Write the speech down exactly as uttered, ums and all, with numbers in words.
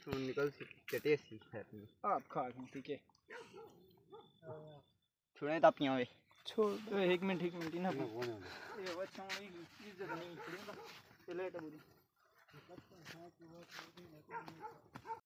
सुन निकल सी चटे सी है आप खा के ठीक है छोड़े तापियां वे छोड़ एक मिनट एक मिनट ना ये बच्चों की इज्जत नहीं छोड़ेगा चले तो बुरी